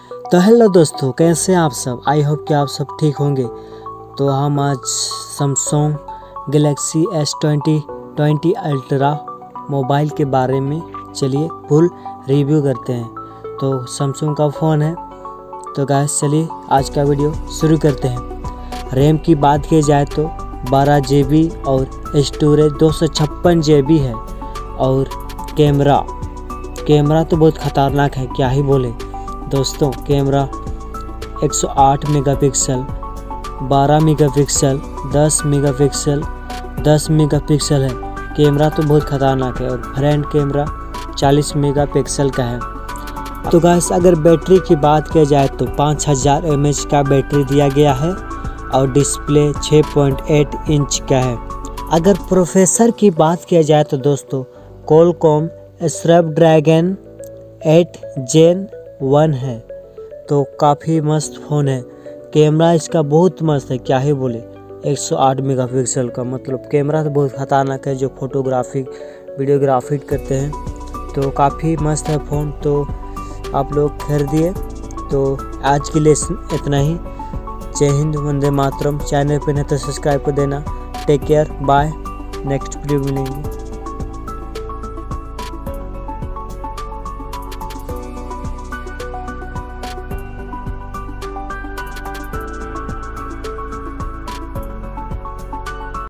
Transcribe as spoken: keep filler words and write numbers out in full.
तो हेलो दोस्तों, कैसे हैं आप सब। आई होप कि आप सब ठीक होंगे। तो हम आज Samsung Galaxy S twenty twenty Ultra mobile के बारे में चलिए फुल रिव्यू करते हैं। तो सैमसंग का फ़ोन है। तो गाइस चलिए आज का वीडियो शुरू करते हैं। रैम की बात की जाए तो बारह जी बी और स्टोरेज दो सौ छप्पन जी बी है। और कैमरा कैमरा तो बहुत ख़तरनाक है, क्या ही बोले दोस्तों। कैमरा एक सौ आठ मेगापिक्सल, बारह मेगापिक्सल, दस मेगापिक्सल, दस मेगापिक्सल है। कैमरा तो बहुत ख़तरनाक है। और फ्रंट कैमरा चालीस मेगापिक्सल का है। तो गाइस अगर बैटरी की बात की जाए तो पाँच हज़ार एम एच का बैटरी दिया गया है और डिस्प्ले छह पॉइंट आठ इंच का है। अगर प्रोसेसर की बात की जाए तो दोस्तों Qualcomm Snapdragon eight Gen one है। तो काफ़ी मस्त फ़ोन है। कैमरा इसका बहुत मस्त है, क्या ही बोले। एक सौ आठ मेगापिक्सल का मतलब कैमरा तो बहुत खतरनाक है। जो फोटोग्राफी वीडियोग्राफी करते हैं तो काफ़ी मस्त है फ़ोन। तो आप लोग खरीदिए। तो आज के लिए इतना ही। जय हिंद, वंदे मातरम। चैनल पे नहीं तो सब्सक्राइब कर देना। Take care, bye. Next video मिलेंगे।